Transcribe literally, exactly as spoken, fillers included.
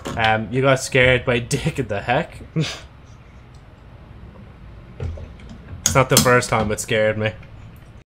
Um, you got scared by Dick in the heck? It's not the first time it scared me.